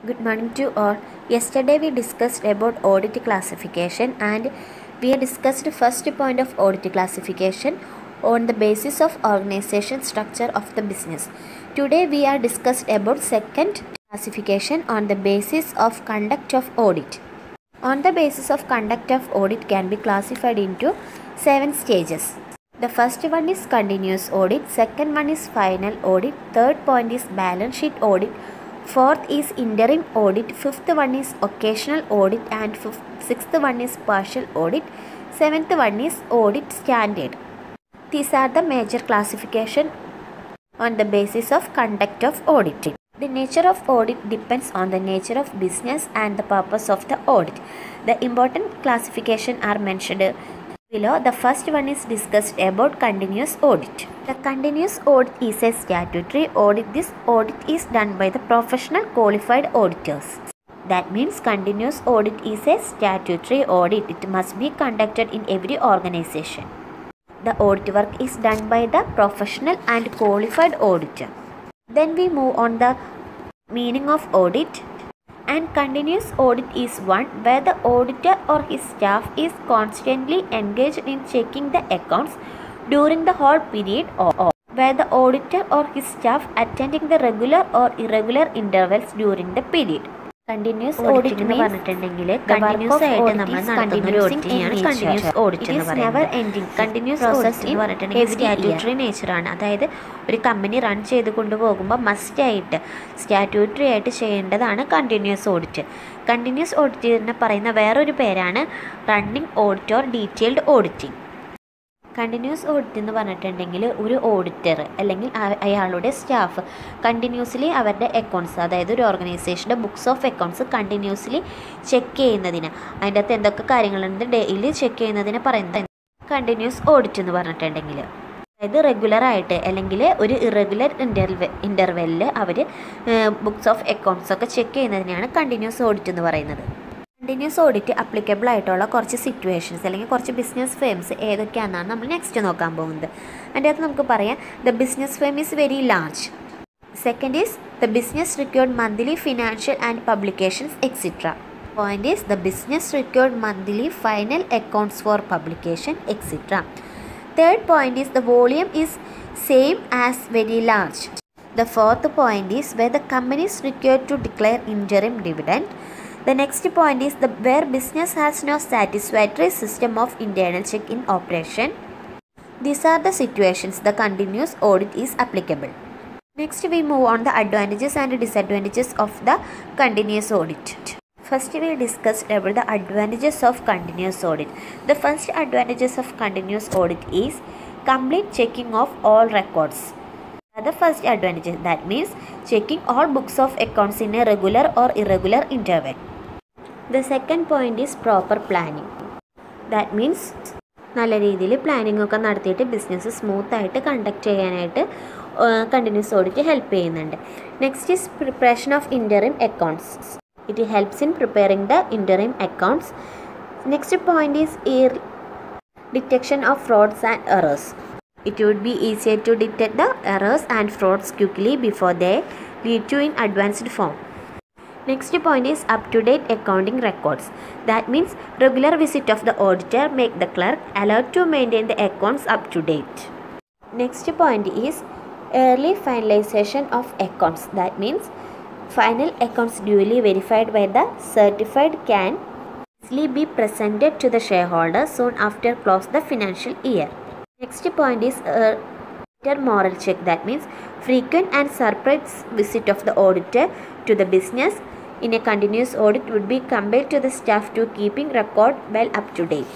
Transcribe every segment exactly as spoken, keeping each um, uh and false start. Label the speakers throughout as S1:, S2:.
S1: Good morning to all. Yesterday we discussed about audit classification and we have discussed the first point of audit classification on the basis of organization structure of the business. Today we are discussed about second classification on the basis of conduct of audit. On the basis of conduct of audit can be classified into seven stages. The first one is continuous audit, second one is final audit, third point is balance sheet audit, fourth is interim audit, fifth one is occasional audit and fifth, sixth one is partial audit, seventh one is audit standard. These are the major classification on the basis of conduct of auditing. The nature of audit depends on the nature of business and the purpose of the audit. The important classification are mentioned below. The first one is discussed about continuous audit. The continuous audit is a statutory audit. This audit is done by the professional qualified auditors. That means continuous audit is a statutory audit. It must be conducted in every organization. The audit work is done by the professional and qualified auditor. Then we move on the meaning of audit. And continuous audit is one where the auditor or his staff is constantly engaged in checking the accounts during the whole period, or where the auditor or his staff attending the regular or irregular intervals during the period. Continuous audit എന്ന് പറഞ്ഞിട്ടുണ്ടെങ്കിൽ continuous ആയിട്ട് നമ്മൾ നടത്തുന്ന ഒരു ഓഡിറ്റിനെയാണ് continuous audit എന്ന് പറയുന്നത്. Continuous process എന്ന് പറഞ്ഞിട്ടുണ്ടെങ്കിൽ സ്റ്റാറ്റ്യൂട്ടറി നേച്ചറാണ്. അതായത് ഒരു കമ്പനി റൺ ചെയ്ത് കൊണ്ടുപോകുമ്പോൾ മസ്റ്റായിട്ട് സ്റ്റാറ്റ്യൂട്ടറി ആയിട്ട് ചെയ്യേണ്ടതാണ് കണ്ടിന്യൂസ് ഓഡിറ്റ്. കണ്ടിന്യൂസ് ഓഡിറ്റിനെ പറയുന്ന വേറൊരു പേരാണ് running audit or detailed auditing. Continuous audit എന്ന് പറഞ്ഞിട്ടുണ്ടെങ്കിൽ ഒരു ഓഡിറ്റർ അല്ലെങ്കിൽ അയാളുടെ സ്റ്റാഫ് കണ്ടിന്യൂസ്ലി അവരുടെ അക്കൗണ്ട്സ്, അതായത് ഒരു ഓർഗനൈസേഷൻ്റെ books of accounts continuously check ചെയ്യുന്നതിന്, അതിൻ്റെ അകത്ത് എന്തൊക്കെ കാര്യങ്ങളുണ്ട് ഡെയിലി ചെക്ക് ചെയ്യുന്നതിന് പറയുന്നത് കണ്ടിന്യൂസ് ഓഡിറ്റ് എന്ന് പറഞ്ഞിട്ടുണ്ടെങ്കിൽ. അതായത് റെഗുലറായിട്ട് അല്ലെങ്കിൽ ഒരു ഇറഗുലർ ഇൻ്റർവെ ഇൻ്റർവെല്ലിൽ അവർ ബുക്സ് ഓഫ് അക്കൗണ്ട്സ് ഒക്കെ ചെക്ക് ചെയ്യുന്നതിനെയാണ് കണ്ടിന്യൂസ് ഓഡിറ്റ് എന്ന് പറയുന്നത്. കണ്ടിന്യൂസ് ഓഡിറ്റ് അപ്ലിക്കബിൾ ആയിട്ടുള്ള കുറച്ച് സിറ്റുവേഷൻസ് അല്ലെങ്കിൽ കുറച്ച് ബിസിനസ് ഫേംസ് ഏതൊക്കെയാണെന്നാണ് നമ്മൾ നെക്സ്റ്റ് നോക്കാൻ പോകുന്നത്. അതിൻ്റെ അകത്ത് നമുക്ക് പറയാം the business firm is very large. Second is the business required monthly financial and publications etcetera. Point is the business required monthly final accounts for publication etcetera. Third point is the volume is same as very large. The fourth point is where the company is required to declare interim dividend. The next point is the where business has no satisfactory system of internal check in operation. These are the situations the continuous audit is applicable. Next we move on the advantages and disadvantages of the continuous audit. First we discuss about the advantages of continuous audit. The first advantages of continuous audit is complete checking of all records. The first advantage, that means checking all books of accounts in a regular or irregular interval. The second point is proper planning. That means നല്ല രീതിയിൽ planning ഒക്കെ നടത്തിയിട്ട് business smooth ആയിട്ട് conduct ചെയ്യാനായിട്ട് continuous audit help ചെയ്യുന്നുണ്ട്. Next is preparation of interim accounts. It helps in preparing the interim accounts. Next point is year detection of frauds and errors. It would be easier to detect the errors and frauds quickly before they lead to in advanced form. Next point is up-to-date accounting records. That means regular visit of the auditor make the clerk allowed to maintain the accounts up to date. Next point is early finalization of accounts. That means final accounts duly verified by the certified can easily be presented to the shareholder soon after close the financial year. Next point is uh, moral check. That means frequent and surprise visit of the auditor to the business in a continuous audit would be compelled to the staff to keeping record well up to date.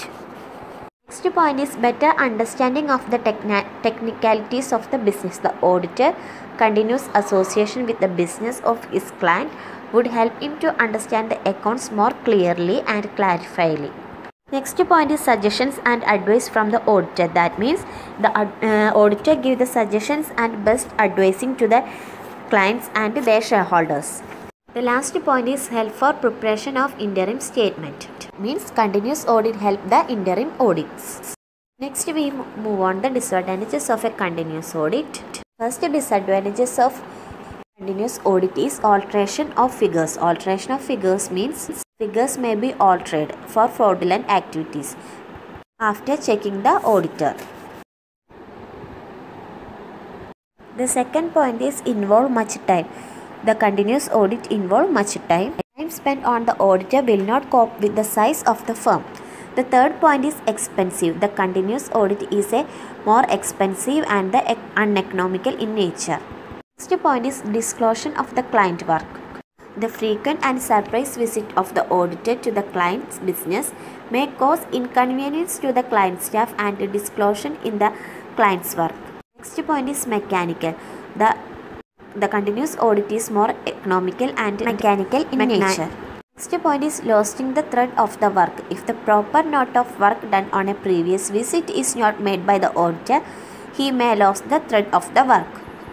S1: Next point is better understanding of the techni- technicalities of the business. The auditor continuous association with the business of his client would help him to understand the accounts more clearly and clarifyly. Next point is suggestions and advice from the auditor. That means the uh, auditor give the suggestions and best advising to the clients and their shareholders. The last point is help for preparation of interim statement. Means continuous audit help the interim audits. Next we move on the disadvantages of a continuous audit. First, disadvantages of Continuous audit is alteration of figures. Alteration of figures means figures may be altered for fraudulent activities after checking the auditor. The second point is involve much time. The continuous audit involve much time. Time spent on the auditor will not cope with the size of the firm. The third point is expensive. The continuous audit is a more expensive and the uneconomical in nature. Next point is disclosure of the client work. The frequent and surprise visit of the auditor to the client's business may cause inconvenience to the client staff and disclosure in the client's work. Next point is mechanical. The, the continuous audit is more economical and mechanical in nature. Next point is losing the thread of the work. If the proper note of work done on a previous visit is not made by the auditor, he may lose the thread of the work.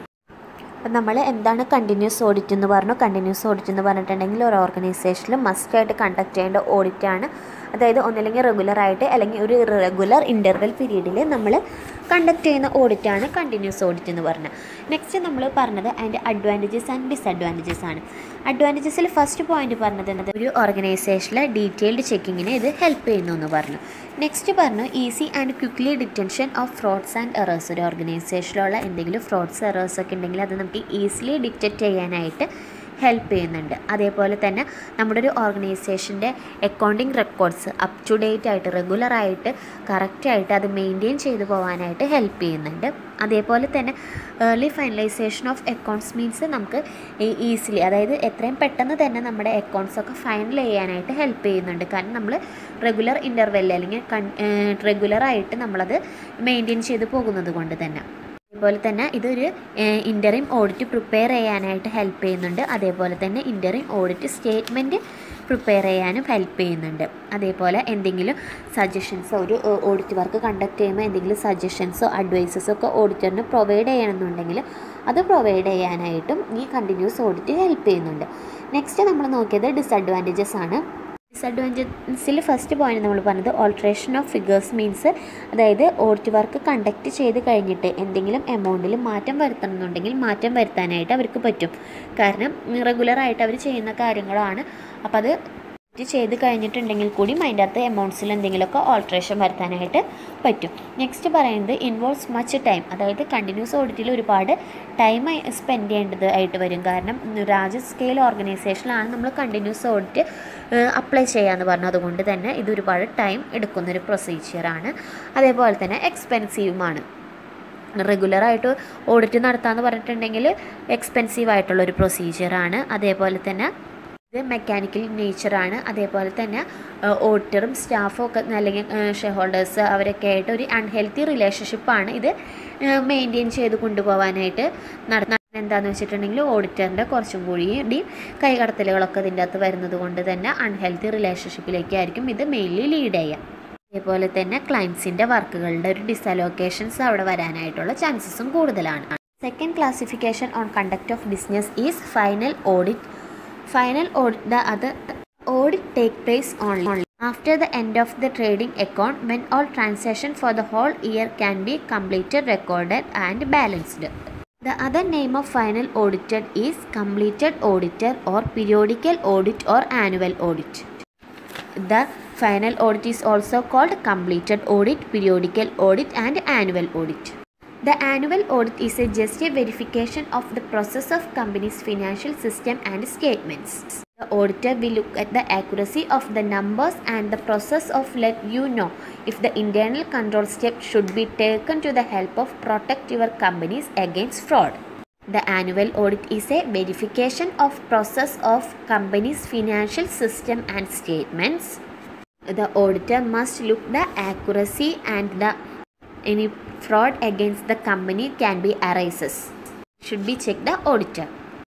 S1: അപ്പം നമ്മൾ എന്താണ് continuous audit എന്ന് പറഞ്ഞു? Continuous audit എന്ന് പറഞ്ഞിട്ടുണ്ടെങ്കിൽ ഒരു ഓർഗനൈസേഷനിൽ മസ്റ്റായിട്ട് കണ്ടക്ട് ചെയ്യേണ്ട ഓഡിറ്റാണ്. അതായത് ഒന്നല്ലെങ്കിൽ റെഗുലറായിട്ട് അല്ലെങ്കിൽ ഒരു റെഗുലർ ഇൻ്റർവെൽ പീരീഡിൽ നമ്മൾ കണ്ടക്ട് ചെയ്യുന്ന ഓഡിറ്റാണ് കണ്ടിന്യൂസ് ഓഡിറ്റ് എന്ന് പറഞ്ഞത്. നെക്സ്റ്റ് നമ്മൾ പറഞ്ഞത് അതിൻ്റെ അഡ്വാൻറ്റേജസ് ആൻഡ് ഡിസഡ്വാൻറ്റേജസ് ആണ്. അഡ്വാൻറ്റേജസിൽ ഫസ്റ്റ് പോയിന്റ് പറഞ്ഞത് എന്നത് ഒരു ഓർഗനൈസേഷനിലെ ഡീറ്റെയിൽഡ് ചെക്കിങ്ങിന് ഇത് ഹെൽപ്പ് ചെയ്യുന്നു എന്ന് പറഞ്ഞു. നെക്സ്റ്റ് പറഞ്ഞു easy and quickly detention of frauds and errors. ഒരു ഓർഗനൈസേഷനിലുള്ള എന്തെങ്കിലും ഫ്രോഡ്സ് എറേഴ്സ് ഒക്കെ ഉണ്ടെങ്കിൽ അത് നമുക്ക് ഈസിലി ഡിറ്റക്റ്റ് ചെയ്യാനായിട്ട് ഹെൽപ്പ് ചെയ്യുന്നുണ്ട്. അതേപോലെ തന്നെ നമ്മുടെ ഒരു ഓർഗനൈസേഷൻ്റെ accounting records up to date ആയിട്ട് റെഗുലറായിട്ട് കറക്റ്റായിട്ട് അത് മെയിൻറ്റെയിൻ ചെയ്തു പോകാനായിട്ട് ഹെൽപ്പ് ചെയ്യുന്നുണ്ട്. അതേപോലെ തന്നെ early finalisation of accounts means നമുക്ക് ഈസിലി അതായത് എത്രയും പെട്ടെന്ന് തന്നെ നമ്മുടെ അക്കൗണ്ട്സൊക്കെ ഫൈനൽ ചെയ്യാനായിട്ട് ഹെൽപ്പ് ചെയ്യുന്നുണ്ട്. കാരണം നമ്മൾ റെഗുലർ ഇൻ്റർവെല്ലിൽ അല്ലെങ്കിൽ കൺ റെഗുലറായിട്ട് നമ്മളത് മെയിൻറ്റെയിൻ ചെയ്ത് പോകുന്നത് കൊണ്ട് തന്നെ. അതേപോലെ തന്നെ ഇതൊരു ഇൻ്ററിം ഓഡിറ്റ് പ്രിപ്പയർ ചെയ്യാനായിട്ട് ഹെൽപ്പ് ചെയ്യുന്നുണ്ട്. അതേപോലെ തന്നെ ഇൻ്ററിം ഓഡിറ്റ് സ്റ്റേറ്റ്മെൻറ്റ് പ്രിപ്പയർ ചെയ്യാനും ഹെൽപ്പ് ചെയ്യുന്നുണ്ട്. അതേപോലെ എന്തെങ്കിലും സജഷൻസോ ഒരു ഓഡിറ്റ് വർക്ക് കണ്ടക്ട് ചെയ്യുമ്പോൾ എന്തെങ്കിലും സജഷൻസോ അഡ്വൈസസോ ഒക്കെ ഓഡിറ്ററിന് പ്രൊവൈഡ് ചെയ്യണമെന്നുണ്ടെങ്കിൽ അത് പ്രൊവൈഡ് ചെയ്യാനായിട്ടും ഈ കണ്ടിന്യൂസ് ഓഡിറ്റ് ഹെൽപ്പ് ചെയ്യുന്നുണ്ട്. നെക്സ്റ്റ് നമ്മൾ നോക്കിയത് ഡിസഡ്വാൻറ്റേജസ് ആണ്. ഡിസഡ്വാൻറ്റേജസിൽ ഫസ്റ്റ് പോയിന്റ് നമ്മൾ പറഞ്ഞത് ഓൾട്രേഷൻ ഓഫ് ഫിഗേഴ്സ് മീൻസ് അതായത് ഓഡിറ്റ് വർക്ക് കണ്ടക്ട് ചെയ്ത് കഴിഞ്ഞിട്ട് എന്തെങ്കിലും എമൗണ്ടിൽ മാറ്റം വരുത്തണമെന്നുണ്ടെങ്കിൽ മാറ്റം വരുത്താനായിട്ട് അവർക്ക് പറ്റും. കാരണം റെഗുലറായിട്ട് അവർ ചെയ്യുന്ന കാര്യങ്ങളാണ്. അപ്പോൾ അത് ചെയ്ത് കഴിഞ്ഞിട്ടുണ്ടെങ്കിൽ കൂടി അതിൻ്റെ അകത്ത് എമൗണ്ട്സിൽ എന്തെങ്കിലുമൊക്കെ ഓൾട്രേഷൻ വരുത്താനായിട്ട് പറ്റും. നെക്സ്റ്റ് പറയുന്നത് ഇൻവോൾവ്സ് മച്ച് ടൈം. അതായത് കണ്ടിന്യൂസ് ഓഡിറ്റിൽ ഒരുപാട് ടൈം സ്പെൻഡ് ചെയ്യേണ്ടത് ആയിട്ട് വരും. കാരണം ലാർജ് സ്കെയിൽ ഓർഗനൈസേഷനിലാണ് നമ്മൾ കണ്ടിന്യൂസ് ഓഡിറ്റ് അപ്ലൈ ചെയ്യാമെന്ന് പറഞ്ഞു. അതുകൊണ്ട് തന്നെ ഇത് ഒരുപാട് ടൈം എടുക്കുന്നൊരു പ്രൊസീജിയറാണ്. അതേപോലെ തന്നെ എക്സ്പെൻസീവുമാണ്. റെഗുലറായിട്ട് ഓഡിറ്റ് നടത്താമെന്ന് പറഞ്ഞിട്ടുണ്ടെങ്കിൽ എക്സ്പെൻസീവ് ആയിട്ടുള്ളൊരു പ്രൊസീജിയറാണ്. അതേപോലെ തന്നെ ഇത് മെക്കാനിക്കൽ നേച്ചറാണ്. അതേപോലെ തന്നെ ഓഡിറ്ററും സ്റ്റാഫും ഒക്കെ അല്ലെങ്കിൽ ഷെയർ ഹോൾഡേഴ്സ് അവരൊക്കെ ആയിട്ട് ഒരു അൺഹെൽത്തി റിലേഷൻഷിപ്പാണ് ഇത് മെയിൻറ്റെയിൻ ചെയ്ത് കൊണ്ടുപോകാനായിട്ട് നടത്തുന്നത്. എന്താണെന്ന് വെച്ചിട്ടുണ്ടെങ്കിൽ ഓഡിറ്ററിൻ്റെ കുറച്ചും കൂടി കൈകടത്തലുകളൊക്കെ ഇതിൻ്റെ അകത്ത് വരുന്നത് കൊണ്ട് തന്നെ അൺഹെൽത്തി റിലേഷൻഷിപ്പിലേക്കായിരിക്കും ഇത് മെയിൻലി ലീഡ് ചെയ്യുക. അതേപോലെ തന്നെ ക്ലയൻസിൻ്റെ വർക്കുകളുടെ ഒരു ഡിസലോക്കേഷൻസ് അവിടെ വരാനായിട്ടുള്ള ചാൻസസും കൂടുതലാണ്. Second classification on conduct of business is final audit. Final audit, the other audit take place only after the end of the trading account when all transactions for the whole year can be completed, recorded and balanced. The other name of final audited is completed auditor or periodical audit or annual audit. The final audit is also called completed audit, periodical audit and annual audit. The annual audit is a just a verification of the process of company's financial system and statements. The auditor will look at the accuracy of the numbers and the process of let you know if the internal control step should be taken to the help of protect your companies against fraud. The annual audit is a verification of process of company's financial system and statements. The auditor must look the accuracy and the any fraud against the company can be arises. Should be check the auditor.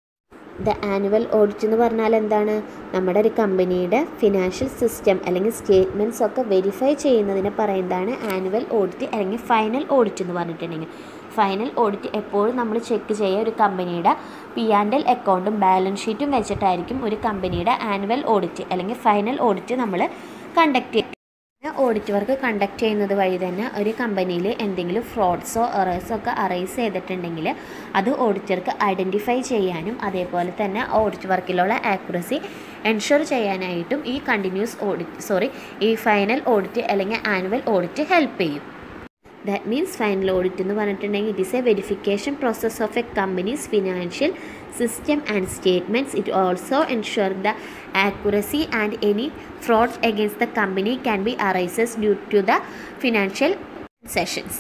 S1: The annual audit എന്ന് പറഞ്ഞാൽ എന്താണ്? നമ്മുടെ ഒരു കമ്പനിയുടെ financial system അല്ലെങ്കിൽ statements ഒക്കെ verify ചെയ്യുന്നതിനെ പറയുന്നതാണ് ആനുവൽ ഓഡിറ്റ് അല്ലെങ്കിൽ ഫൈനൽ ഓഡിറ്റ് എന്ന് പറഞ്ഞിട്ടുണ്ടെങ്കിൽ. ഫൈനൽ ഓഡിറ്റ് എപ്പോഴും നമ്മൾ ചെക്ക് ചെയ്യുക ഒരു കമ്പനിയുടെ പി ആൻഡ് എൽ അക്കൗണ്ടും ബാലൻസ് ഷീറ്റും വെച്ചിട്ടായിരിക്കും ഒരു കമ്പനിയുടെ ആനുവൽ ഓഡിറ്റ് അല്ലെങ്കിൽ ഫൈനൽ ഓഡിറ്റ് നമ്മൾ കണ്ടക്ട് ചെയ്യുക. ഓഡിറ്റ് വർക്ക് കണ്ടക്ട് ചെയ്യുന്നത് വഴി തന്നെ ഒരു കമ്പനിയിൽ എന്തെങ്കിലും ഫ്രോഡ്സോ എറേഴ്സോ ഒക്കെ അറൈസ് ചെയ്തിട്ടുണ്ടെങ്കിൽ അത് ഓഡിറ്റർക്ക് ഐഡൻറ്റിഫൈ ചെയ്യാനും അതേപോലെ തന്നെ ഓഡിറ്റ് വർക്കിലുള്ള ആക്യുറസി എൻഷുർ ചെയ്യാനായിട്ടും ഈ കണ്ടിന്യൂസ് ഓഡിറ്റ് സോറി ഈ ഫൈനൽ ഓഡിറ്റ് അല്ലെങ്കിൽ ആനുവൽ ഓഡിറ്റ് ഹെൽപ്പ് ചെയ്യും. That means final audit എന്ന് പറഞ്ഞിട്ടുണ്ടെങ്കിൽ it is a verification process of a company's financial system and statements. It also ensures the accuracy and any fraud against the company can be arises due to the financial sessions.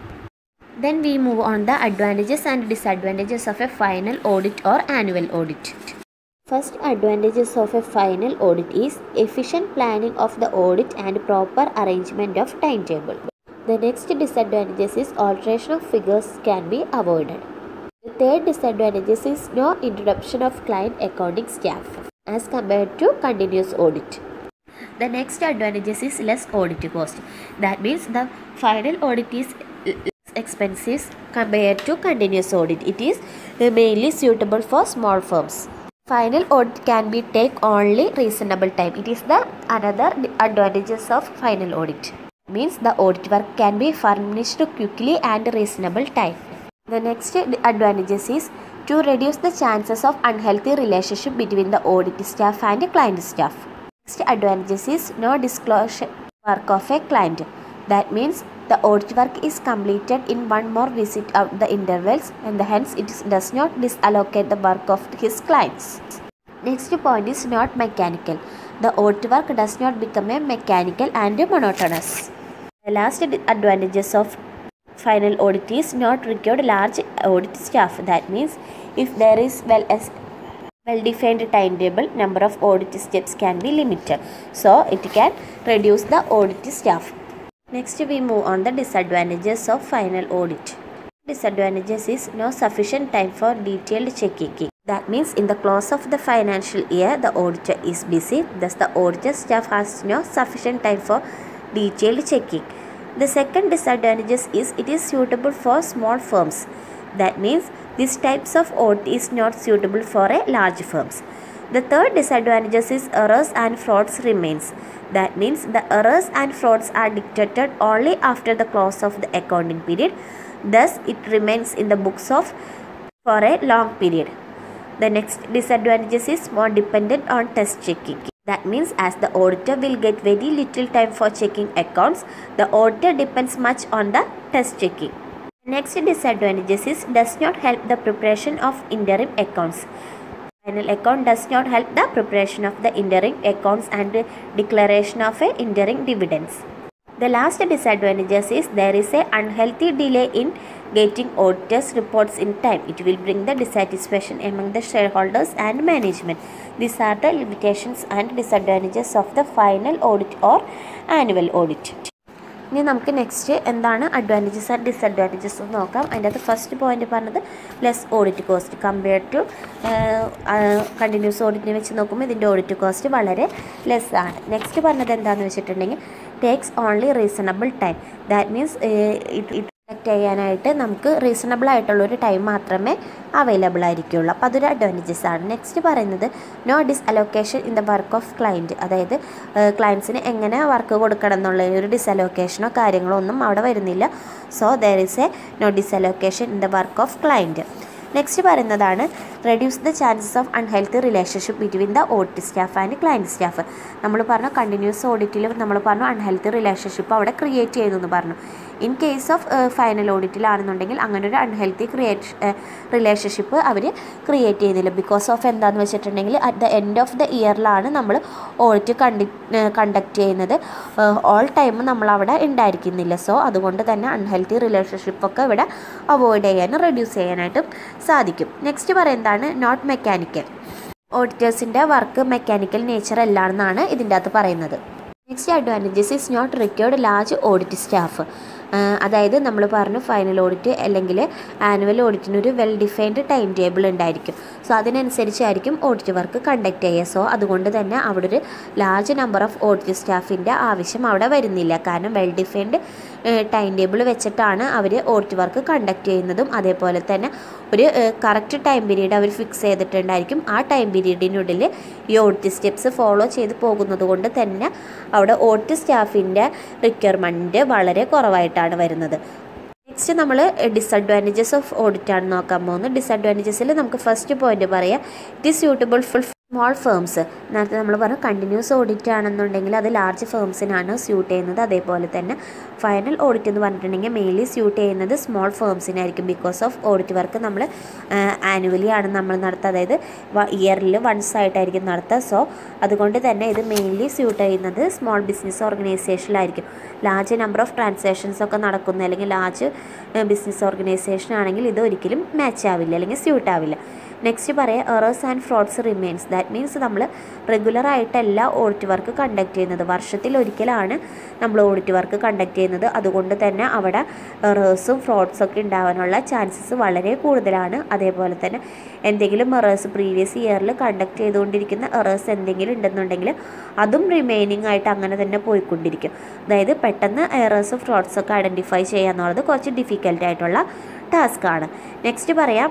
S1: Then we move on the advantages and disadvantages of a final audit or annual audit. First advantages of a final audit is efficient planning of the audit and proper arrangement of timetable. The next disadvantages is alteration of figures can be avoided. The third disadvantages is no interruption of client accounting staff as compared to continuous audit. The next advantages is less audit cost. That means the final audit is less expensive compared to continuous audit. It is mainly suitable for small firms. Final audit can be take only reasonable time. It is the another advantages of final audit. Means the audit work can be furnished quickly and reasonable time. The next advantages is to reduce the chances of unhealthy relationship between the audit staff and client staff. Next advantages is no disclosure work of a client. That means the audit work is completed in one more visit of the intervals and hence it does not disallocate the work of his clients. Next point is not mechanical. The audit work does not become a mechanical and monotonous. The last advantages of final audit is not required large audit staff. That means if there is well as well defined timetable, number of audit steps can be limited, so it can reduce the audit staff. Next we move on the disadvantages of final audit. Disadvantages is no sufficient time for detailed checking. That means in the close of the financial year the auditor is busy, thus the auditor staff has no sufficient time for detailed checking. The second disadvantages is it is suitable for small firms. That means this types of audit is not suitable for a large firms. The third disadvantages is errors and frauds remains. That means the errors and frauds are detected only after the close of the accounting period. Thus it remains in the books of for a long period. The next disadvantages is more dependent on test checking. That means as the auditor will get very little time for checking accounts, the auditor depends much on the test checking. Next disadvantages is does not help the preparation of interim accounts. Final account does not help the preparation of the interim accounts and declaration of a interim dividends. The last disadvantages is there is a unhealthy delay in getting auditors reports in time. It will bring the dissatisfaction among the shareholders and management. These are the limitations and disadvantages of the final audit or annual audit. ഇനി നമുക്ക് next എന്താണ് advantages and disadvantages എന്ന് നോക്കാം. അതിൻ്റെ അകത്ത് first point പറഞ്ഞത് less audit cost compared to continuous ഓഡിറ്റിനെ വെച്ച് നോക്കുമ്പോൾ ഇതിൻ്റെ ഓഡിറ്റ് കോസ്റ്റ് വളരെ ലെസ് ആണ്. നെക്സ്റ്റ് പറഞ്ഞത് എന്താണെന്ന് വെച്ചിട്ടുണ്ടെങ്കിൽ takes only reasonable time. That means it collect ചെയ്യാനായിട്ട് നമുക്ക് റീസണബിൾ ആയിട്ടുള്ളൊരു ടൈം മാത്രമേ അവൈലബിൾ ആയിരിക്കുള്ളൂ. അപ്പോൾ അതൊരു അഡ്വാൻറ്റേജസ് ആണ്. നെക്സ്റ്റ് പറയുന്നത് no dislocation in the work of client. അതായത് ക്ലയൻസിന് എങ്ങനെ വർക്ക് കൊടുക്കണം എന്നുള്ള ഒരു ഡിസലോക്കേഷനോ കാര്യങ്ങളോ ഒന്നും അവിടെ വരുന്നില്ല. So there is a no dislocation in the work of client. Next പറയുന്നതാണ് reduce the chances of unhealthy relationship between the audit staff and client staff. നമ്മൾ പറഞ്ഞു കണ്ടിന്യൂസ് ഓഡിറ്റിൽ നമ്മൾ പറഞ്ഞു അൺഹെൽത്തി റിലേഷൻഷിപ്പ് അവിടെ ക്രിയേറ്റ് ചെയ്തു എന്ന് പറഞ്ഞു. ഇൻ കേസ് ഓഫ് ഫൈനൽ ഓഡിറ്റിലാണെന്നുണ്ടെങ്കിൽ അങ്ങനെ ഒരു അൺഹെൽത്തി ക്രിയേറ്റ് റിലേഷൻഷിപ്പ് അവർ ക്രിയേറ്റ് ചെയ്യുന്നില്ല. ബിക്കോസ് ഓഫ് എന്താണെന്ന് വെച്ചിട്ടുണ്ടെങ്കിൽ at the end of the ഇയറിലാണ് നമ്മൾ ഓഡിറ്റ് കണ്ടി കണ്ടക്ട് ചെയ്യുന്നത്. ഓൾ ടൈം നമ്മളവിടെ ഉണ്ടായിരിക്കുന്നില്ല. സോ അതുകൊണ്ട് തന്നെ അൺഹെൽത്തി റിലേഷൻഷിപ്പൊക്കെ ഇവിടെ അവോയ്ഡ് ചെയ്യാനും റെഡ്യൂസ് ചെയ്യാനായിട്ടും സാധിക്കും. നെക്സ്റ്റ് പറയുന്നതാണ് നോട്ട് മെക്കാനിക്കൽ. ഓഡിറ്റേഴ്സിൻ്റെ വർക്ക് മെക്കാനിക്കൽ നേച്ചർ അല്ലാണെന്നാണ് ഇതിൻ്റെ അകത്ത് പറയുന്നത്. Next advantages is not required large audit staff. അതായത് നമ്മൾ പറഞ്ഞു ഫൈനൽ ഓഡിറ്റ് അല്ലെങ്കിൽ ആനുവൽ ഓഡിറ്റിനൊരു വെൽ ഡിഫൈൻഡ് ടൈം ടേബിൾ ഉണ്ടായിരിക്കും. സോ അതിനനുസരിച്ചായിരിക്കും ഓഡിറ്റ് വർക്ക് കണ്ടക്ട് ചെയ്യുക. സോ അതുകൊണ്ട് തന്നെ അവിടെ ഒരു ലാർജ് നമ്പർ ഓഫ് ഓഡിറ്റ് സ്റ്റാഫിൻ്റെ ആവശ്യം അവിടെ വരുന്നില്ല. കാരണം വെൽ ഡിഫൈൻഡ് ടൈം ടേബിൾ വെച്ചിട്ടാണ് അവർ ഓഡിറ്റ് വർക്ക് കണ്ടക്ട് ചെയ്യുന്നതും. അതേപോലെ തന്നെ ഒരു കറക്റ്റ് ടൈം പീരീഡ് അവർ ഫിക്സ് ചെയ്തിട്ടുണ്ടായിരിക്കും. ആ ടൈം പീരീഡിനുള്ളിൽ ഈ ഓഡിറ്റ് സ്റ്റെപ്സ് ഫോളോ ചെയ്ത് പോകുന്നത് കൊണ്ട് തന്നെ അവിടെ ഓഡിറ്റ് സ്റ്റാഫിൻ്റെ റിക്വയർമെൻറ്റ് വളരെ കുറവായിട്ടാണ് വരുന്നത്. നെക്സ്റ്റ് നമ്മൾ ഡിസഡ്വാൻറ്റേജസ് ഓഫ് ഓഡിറ്റ് ആണ് നോക്കാൻ പോകുന്നത്. ഡിസഡ്വാൻറ്റേജസിൽ നമുക്ക് ഫസ്റ്റ് പോയിന്റ് പറയാം, it is suitable full small firms. നേരത്തെ നമ്മൾ പറഞ്ഞു കണ്ടിന്യൂസ് ഓഡിറ്റ് ആണെന്നുണ്ടെങ്കിൽ അത് ലാർജ് ഫേംസിനാണ് സ്യൂട്ട് ചെയ്യുന്നത്. അതേപോലെ തന്നെ ഫൈനൽ ഓഡിറ്റ് എന്ന് പറഞ്ഞിട്ടുണ്ടെങ്കിൽ മെയിൻലി സ്യൂട്ട് ചെയ്യുന്നത് സ്മോൾ ഫേംസിനായിരിക്കും. ബിക്കോസ് ഓഫ് ഓഡിറ്റ് വർക്ക് നമ്മൾ ആനുവലി ആണ് നമ്മൾ നടത്തുക, അതായത് ഇയറിൽ വൺസ് ആയിട്ടായിരിക്കും നടത്തുക. സോ അതുകൊണ്ട് തന്നെ ഇത് മെയിൻലി സ്യൂട്ട് ചെയ്യുന്നത് സ്മോൾ ബിസിനസ് ഓർഗനൈസേഷനിലായിരിക്കും. ലാർജ് നമ്പർ ഓഫ് ട്രാൻസാക്ഷൻസ് ഒക്കെ നടക്കുന്ന അല്ലെങ്കിൽ ലാർജ് ബിസിനസ് ഓർഗനൈസേഷൻ ആണെങ്കിൽ ഇത് ഒരിക്കലും മാച്ച് ആവില്ല അല്ലെങ്കിൽ സ്യൂട്ട് ആവില്ല. നെക്സ്റ്റ് പറയാം errors and frauds remains. That means നമ്മൾ റെഗുലറായിട്ടല്ല ഓഡിറ്റ് വർക്ക് കണ്ടക്ട് ചെയ്യുന്നത്, വർഷത്തിൽ ഒരിക്കലാണ് നമ്മൾ ഓഡിറ്റ് വർക്ക് കണ്ടക്ട് ചെയ്യുന്നത്. അതുകൊണ്ട് തന്നെ അവിടെ എറേഴ്സും ഫ്രോഡ്സൊക്കെ ഉണ്ടാവാനുള്ള ചാൻസസ് വളരെ കൂടുതലാണ്. അതേപോലെ തന്നെ എന്തെങ്കിലും എറേഴ്സ് പ്രീവിയസ് ഇയറിൽ കണ്ടക്ട് ചെയ്തുകൊണ്ടിരിക്കുന്ന എറേഴ്സ് എന്തെങ്കിലും ഉണ്ടെന്നുണ്ടെങ്കിൽ അതും റിമൈനിങ് ആയിട്ട് അങ്ങനെ തന്നെ പോയിക്കൊണ്ടിരിക്കും. അതായത് പെട്ടെന്ന് എറേഴ്സും ഫ്രോഡ്സൊക്കെ ഐഡൻറ്റിഫൈ ചെയ്യുക എന്നുള്ളത് കുറച്ച് ഡിഫിക്കൽട്ടായിട്ടുള്ള ടാസ്ക്കാണ്. നെക്സ്റ്റ് പറയാം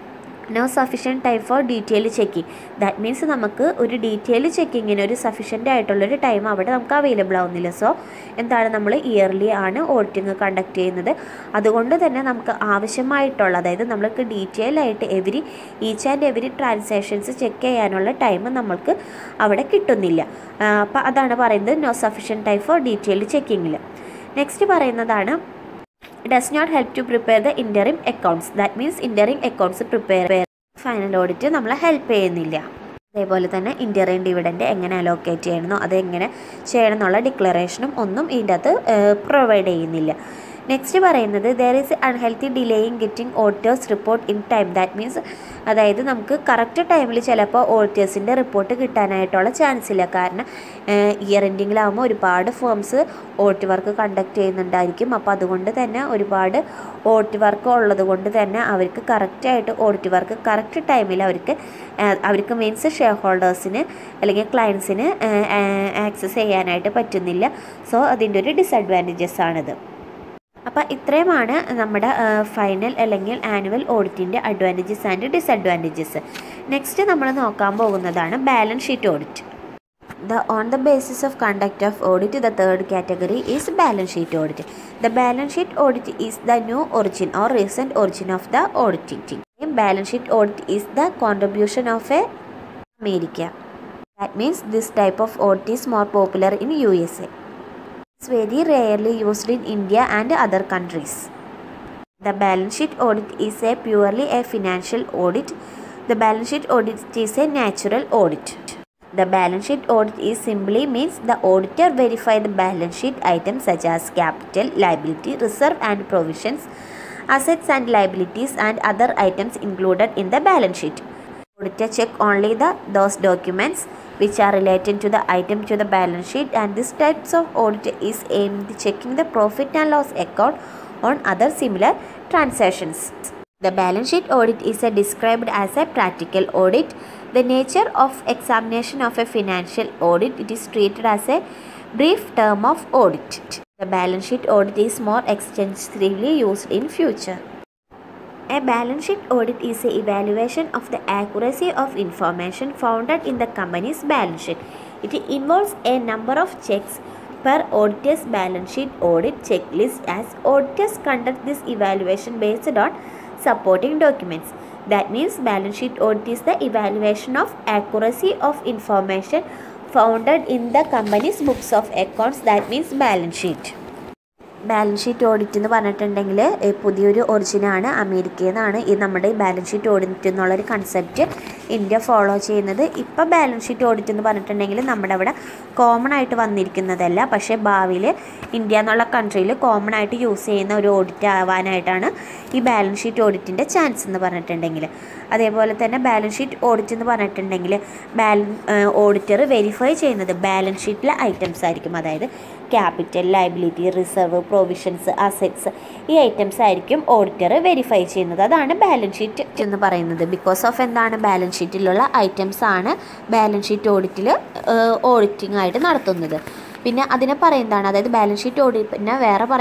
S1: no sufficient time for detail checking. That means നമുക്ക് ഒരു ഡീറ്റെയിൽ ചെക്കിങ്ങിന് ഒരു സഫിഷ്യൻ്റ് ആയിട്ടുള്ളൊരു ടൈം അവിടെ നമുക്ക് അവൈലബിൾ ആവുന്നില്ല. സോ എന്താണ് നമ്മൾ ഇയർലി ആണ് ഓഡിറ്റിങ് കണ്ടക്ട് ചെയ്യുന്നത്. അതുകൊണ്ട് തന്നെ നമുക്ക് ആവശ്യമായിട്ടുള്ള, അതായത് നമ്മൾക്ക് ഡീറ്റെയിൽ ആയിട്ട് every each and every transactions check ചെയ്യാനുള്ള ടൈം നമ്മൾക്ക് അവിടെ കിട്ടുന്നില്ല. അപ്പോൾ അതാണ് പറയുന്നത് no sufficient time for detail ചെക്കിങ്ങിൽ. നെക്സ്റ്റ് പറയുന്നതാണ് does not help to prepare the interim accounts. That means interim accounts prepare final audit നമ്മളെ ഹെൽപ്പ് ചെയ്യുന്നില്ല. അതേപോലെ തന്നെ ഇൻ്ററിം ഡിവിഡൻറ്റ് എങ്ങനെ അലോക്കേറ്റ് ചെയ്യണമെന്നോ അതെങ്ങനെ ചെയ്യണം എന്നുള്ള ഡിക്ലറേഷനും ഒന്നും ഇതിൻ്റെ അകത്ത് പ്രൊവൈഡ് ചെയ്യുന്നില്ല. നെക്സ്റ്റ് പറയുന്നത് there is unhealthy delay in getting auditors report in time. That means അതായത് നമുക്ക് കറക്റ്റ് ടൈമിൽ ചിലപ്പോൾ ഓഡിറ്റേഴ്സിൻ്റെ റിപ്പോർട്ട് കിട്ടാനായിട്ടുള്ള ചാൻസ് ഇല്ല. കാരണം ഇയർ എൻഡിങ്ങിലാകുമ്പോൾ ഒരുപാട് ഫേംസ് ഓഡിറ്റ് വർക്ക് കണ്ടക്ട് ചെയ്യുന്നുണ്ടായിരിക്കും. അപ്പോൾ അതുകൊണ്ട് തന്നെ ഒരുപാട് ഓഡിറ്റ് വർക്ക് ഉള്ളത് കൊണ്ട് തന്നെ അവർക്ക് കറക്റ്റായിട്ട് ഓഡിറ്റ് വർക്ക് കറക്റ്റ് ടൈമിൽ അവർക്ക് അവർക്ക് മീൻസ് ഷെയർ ഹോൾഡേഴ്സിന് അല്ലെങ്കിൽ ക്ലയൻസിന് ആക്സസ് ചെയ്യാനായിട്ട് പറ്റുന്നില്ല. സോ അതിൻ്റെ ഒരു ഡിസഡ്വാൻറ്റേജസ് ആണിത്. അപ്പോൾ ഇത്രയുമാണ് നമ്മുടെ ഫൈനൽ അല്ലെങ്കിൽ ആനുവൽ ഓഡിറ്റിൻ്റെ അഡ്വാൻറ്റേജസ് ആൻഡ് ഡിസഡ്വാൻറ്റേജസ്. നെക്സ്റ്റ് നമ്മൾ നോക്കാൻ പോകുന്നതാണ് balance sheet audit. The on the basis of conduct of audit, the third category is balance sheet audit. The balance sheet audit is the new origin or recent origin of the auditing. Balance sheet audit is the contribution of a America. That means this type of audit is more popular in U S A. It's very rarely used in India and other countries. The balance sheet audit is a purely a financial audit. The balance sheet audit is a natural audit. The balance sheet audit is simply means the auditor verify the balance sheet items such as capital, liability, reserve and provisions, assets and liabilities and other items included in the balance sheet. Auditor check only the those documents which are related to the item to the balance sheet, and this types of audit is aimed at checking the profit and loss account on other similar transactions. The balance sheet audit is a described as a practical audit. The nature of examination of a financial audit, it is treated as a brief term of audit. The balance sheet audit is more extensively used in future. A balance sheet audit is an evaluation of the accuracy of information founded in the company's balance sheet. It involves a number of checks per auditor's balance sheet audit checklist, as auditors conduct this evaluation based on supporting documents. That means balance sheet audit is the evaluation of accuracy of information founded in the company's books of accounts. That means balance sheet. Balance sheet audit എന്ന് പറഞ്ഞിട്ടുണ്ടെങ്കിൽ പുതിയൊരു ഒറിജിനാണ്, അമേരിക്കയിൽ നിന്നാണ് ഈ നമ്മുടെ balance sheet audit എന്നുള്ളൊരു concept India follow ചെയ്യുന്നത്. ഇപ്പോൾ ബാലൻസ് ഷീറ്റ് ഓഡിറ്റ് എന്ന് പറഞ്ഞിട്ടുണ്ടെങ്കിൽ നമ്മുടെ അവിടെ കോമൺ ആയിട്ട് വന്നിരിക്കുന്നതല്ല, പക്ഷേ ഭാവിയിൽ ഇന്ത്യ എന്നുള്ള കൺട്രിയിൽ കോമൺ ആയിട്ട് യൂസ് ചെയ്യുന്ന ഒരു ഓഡിറ്റ് ആവാനായിട്ടാണ് ഈ ബാലൻസ് ഷീറ്റ് ഓഡിറ്റിൻ്റെ ചാൻസ് എന്ന് പറഞ്ഞിട്ടുണ്ടെങ്കിൽ. അതേപോലെ തന്നെ ബാലൻസ് ഷീറ്റ് ഓഡിറ്റ് എന്ന് പറഞ്ഞിട്ടുണ്ടെങ്കിൽ ബാലൻ ഓഡിറ്റർ വെരിഫൈ ചെയ്യുന്നത് ബാലൻസ് ഷീറ്റിലെ ഐറ്റംസ് ആയിരിക്കും. അതായത് capital, liability, reserve, provisions, assets, ഈ ഐറ്റംസ് ആയിരിക്കും ഓഡിറ്റർ വെരിഫൈ ചെയ്യുന്നത്. അതാണ് ബാലൻസ് ഷീറ്റ് എന്ന് പറയുന്നത്. ബിക്കോസ് ഓഫ് എന്താണ് ബാലൻസ് ഷീറ്റിലുള്ള ഐറ്റംസ് ആണ് ബാലൻസ് ഷീറ്റ് ഓഡിറ്റിൽ ഓഡിറ്റിംഗ് ആയിട്ട് നടത്തുന്നത്. പിന്നെ അതിനെ പറയുന്നതാണ്, അതായത് ബാലൻസ് ഷീറ്റ് ഓഡിറ്റ് പിന്നെ വേറെ പറ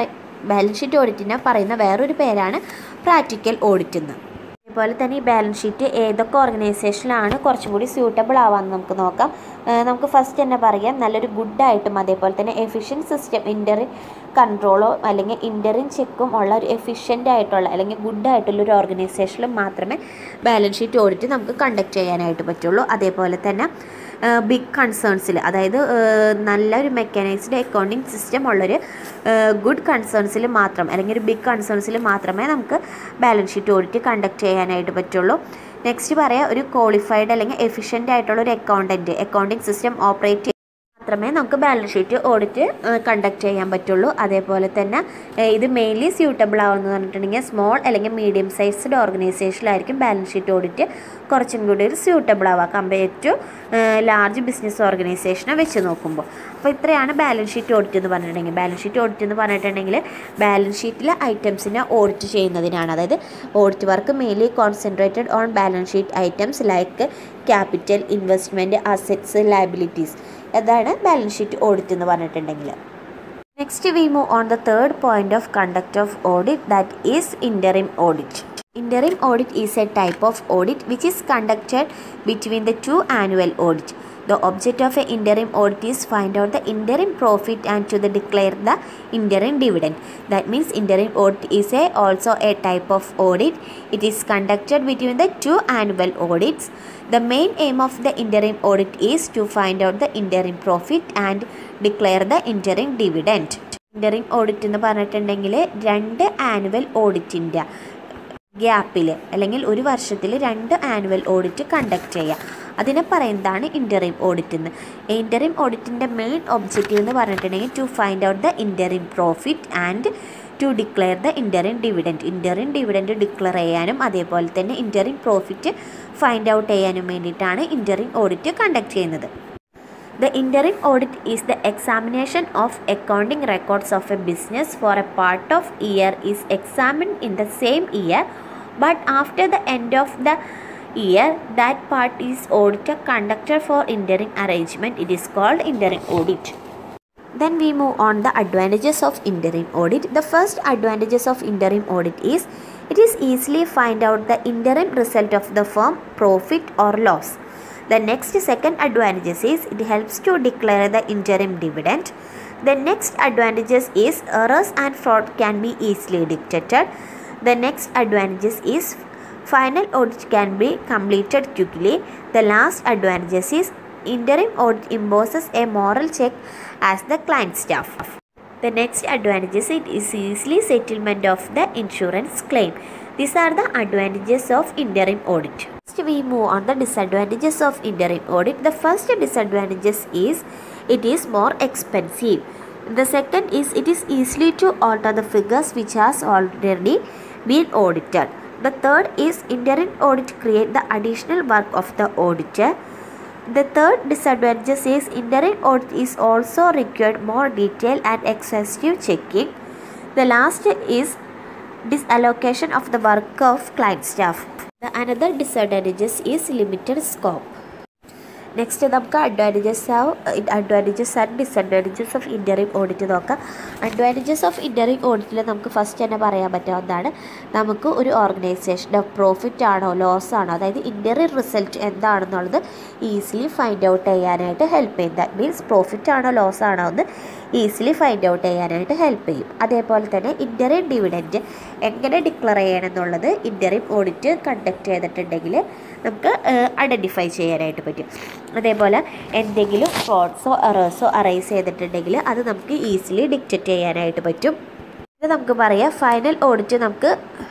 S1: ബാലൻസ് ഷീറ്റ് ഓഡിറ്റിനെ പറയുന്ന വേറൊരു പേരാണ് പ്രാക്ടിക്കൽ ഓഡിറ്റ് എന്ന്. അതുപോലെ തന്നെ ഈ ബാലൻസ് ഷീറ്റ് ഏതൊക്കെ ഓർഗനൈസേഷനിലാണ് കുറച്ചും കൂടി സ്യൂട്ടബിൾ ആവാമെന്ന് നമുക്ക് നോക്കാം. നമുക്ക് ഫസ്റ്റ് തന്നെ പറയാം, നല്ലൊരു ഗുഡായിട്ടും അതേപോലെ തന്നെ എഫിഷ്യൻറ്റ് സിസ്റ്റം ഇൻ്ററിൻ കൺട്രോളോ അല്ലെങ്കിൽ ഇൻ്ററിൻ ചെക്കും ഉള്ള ഒരു എഫിഷ്യൻ്റ് ആയിട്ടുള്ള അല്ലെങ്കിൽ ഗുഡായിട്ടുള്ള ഒരു ഓർഗനൈസേഷനിൽ മാത്രമേ ബാലൻസ് ഷീറ്റ് ഓഡിറ്റ് നമുക്ക് കണ്ടക്ട് ചെയ്യാനായിട്ട് പറ്റുള്ളൂ. അതേപോലെ തന്നെ ബിഗ് കൺസേൺസിൽ, അതായത് നല്ലൊരു മെക്കാനൈസ്ഡ് അക്കൗണ്ടിങ് സിസ്റ്റം ഉള്ളൊരു ഗുഡ് കൺസേൺസിൽ മാത്രം അല്ലെങ്കിൽ ഒരു ബിഗ് കൺസേൺസിൽ മാത്രമേ നമുക്ക് ബാലൻസ് ഷീറ്റ് ഓഡിറ്റ് കണ്ടക്ട് ചെയ്യാനായിട്ട് പറ്റുള്ളൂ. നെക്സ്റ്റ് പറയാം, ഒരു ക്വാളിഫൈഡ് അല്ലെങ്കിൽ എഫിഷ്യൻ്റ് ആയിട്ടുള്ള ഒരു അക്കൗണ്ടൻറ്റ് അക്കൗണ്ടിങ് സിസ്റ്റം ഓപ്പറേറ്റ് മാത്രമേ നമുക്ക് ബാലൻസ് ഷീറ്റ് ഓഡിറ്റ് കണ്ടക്ട് ചെയ്യാൻ പറ്റുള്ളൂ. അതേപോലെ തന്നെ ഇത് മെയിൻലി സ്യൂട്ടബിൾ ആവുമെന്ന് പറഞ്ഞിട്ടുണ്ടെങ്കിൽ സ്മോൾ അല്ലെങ്കിൽ മീഡിയം സൈസ്ഡ് ഓർഗനൈസേഷനിലായിരിക്കും ബാലൻസ് ഷീറ്റ് ഓഡിറ്റ് കുറച്ചും കൂടി ഒരു സ്യൂട്ടബിൾ ആവുക കമ്പയർ ടു ലാർജ് ബിസിനസ് ഓർഗനൈസേഷനെ വെച്ച് നോക്കുമ്പോൾ. അപ്പോൾ ഇത്രയാണ് ബാലൻസ് ഷീറ്റ് ഓഡിറ്റ് എന്ന് പറഞ്ഞിട്ടുണ്ടെങ്കിൽ. ബാലൻസ് ഷീറ്റ് ഓഡിറ്റ് എന്ന് പറഞ്ഞിട്ടുണ്ടെങ്കിൽ ബാലൻസ് ഷീറ്റിലെ ഐറ്റംസിനെ ഓഡിറ്റ് ചെയ്യുന്നതിനാണ്. അതായത് audit work mainly concentrated on balance sheet items like capital, investment, assets, liabilities. അതാണ് ബാലൻസ് ഷീറ്റ് ഓഡിറ്റ് എന്ന് പറഞ്ഞിട്ടുണ്ടെങ്കിൽ. Next we move on the third point of conduct of audit, that is interim audit. Interim audit is a type of audit which is conducted between the two annual audits. The object of an interim audit is find out the interim profit and to the declare the interim dividend. That means interim audit is a also a type of audit. It is conducted between the two annual audits. The main aim of the interim audit is to find out the interim profit and declare the interim dividend. Interim audit എന്ന് പറഞ്ഞിട്ടുണ്ടെങ്കിൽ രണ്ട് annual ഓഡിറ്റിൻ്റെ ഗ്യാപ്പിൽ അല്ലെങ്കിൽ ഒരു വർഷത്തിൽ രണ്ട് annual audit conduct ചെയ്യുക, അതിനെ പറയുന്നതാണ് ഇൻ്ററിം ഓഡിറ്റ് എന്ന്. ഇൻ്ററിം ഓഡിറ്റിൻ്റെ മെയിൻ ഒബ്ജക്റ്റീവ് എന്ന് പറഞ്ഞിട്ടുണ്ടെങ്കിൽ to find out the interim profit and to declare the interim dividend. Interim dividend declare ചെയ്യാനും അതേപോലെ തന്നെ ഇൻ്ററിം പ്രോഫിറ്റ് ഫൈൻഡ് ഔട്ട് ചെയ്യാനും വേണ്ടിയിട്ടാണ് ഇൻ്ററിം ഓഡിറ്റ് കണ്ടക്ട് ചെയ്യുന്നത്. The interim audit is the examination of accounting records of a business for a part of year is examined in the same year, but after the end of the year that part is audited conducted for interim arrangement. It is called interim audit. Then we move on the advantages of interim audit. The first advantages of interim audit is it is easily find out the interim result of the firm profit or loss. The next second advantages is it helps to declare the interim dividend. The next advantages is errors and fraud can be easily detected. The next advantages is final audit can be completed quickly. The last advantages is interim audit imposes a moral check as the client staff. The next advantages it is easily settlement of the insurance claim. These are the advantages of interim audit. Next we move on the disadvantages of interim audit. The first disadvantages is it is more expensive. The second is it is easily to alter the figures which has already been audited. The third is interim audit create the additional work of the auditor. The third disadvantage is interim audit is also required more detailed and exhaustive checking. The last is disallocation of the work of client staff. The another disadvantages is limited scope. നെക്സ്റ്റ് നമുക്ക് advantages ആവും advantages and disadvantages of interim audit നോക്കാം. Advantages of interim ഓഡിറ്റിൽ നമുക്ക് first തന്നെ പറയാൻ പറ്റാവുന്നതാണ്, നമുക്ക് ഒരു ഓർഗനൈസേഷൻ്റെ പ്രോഫിറ്റ് ആണോ ലോസ് ആണോ, അതായത് ഇൻ്ററിം റിസൾട്ട് എന്താണെന്നുള്ളത് ഈസിലി ഫൈൻഡ് ഔട്ട് ചെയ്യാനായിട്ട് ഹെൽപ്പ് ചെയ്യും. ദാറ്റ് മീൻസ് പ്രോഫിറ്റ് ആണോ ലോസ് ആണോ എന്ന് ഈസിലി ഫൈൻഡ് ഔട്ട് ചെയ്യാനായിട്ട് ഹെൽപ്പ് ചെയ്യും. അതേപോലെ തന്നെ ഇൻ്ററിം ഡിവിഡൻറ്റ് എങ്ങനെ ഡിക്ലെയർ ചെയ്യണം എന്നുള്ളത് ഇൻ്ററിം ഓഡിറ്റ് കണ്ടക്ട് ചെയ്തിട്ടുണ്ടെങ്കിൽ നമുക്ക് ഐഡൻറ്റിഫൈ ചെയ്യാനായിട്ട് പറ്റും. അതേപോലെ എന്തെങ്കിലും ഫ്രോഡ്സോ എറേഴ്സോ അറൈസ് ചെയ്തിട്ടുണ്ടെങ്കിൽ അത് നമുക്ക് ഈസിലി ഡിറ്റക്റ്റ് ചെയ്യാനായിട്ട് പറ്റും. ഇത് നമുക്ക് പറയാം ഫൈനൽ ഓഡിറ്റ് നമുക്ക്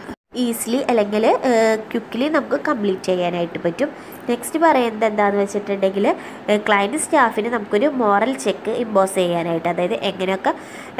S1: ഈസിലി അല്ലെങ്കിൽ ക്വിക്കലി നമുക്ക് കംപ്ലീറ്റ് ചെയ്യാനായിട്ട് പറ്റും. നെക്സ്റ്റ് പറയുന്നത് എന്താണെന്ന് വെച്ചിട്ടുണ്ടെങ്കിൽ ക്ലയൻറ്റ് സ്റ്റാഫിന് നമുക്കൊരു മോറൽ ചെക്ക് ഇമ്പോസ് ചെയ്യാനായിട്ട്, അതായത് എങ്ങനെയൊക്കെ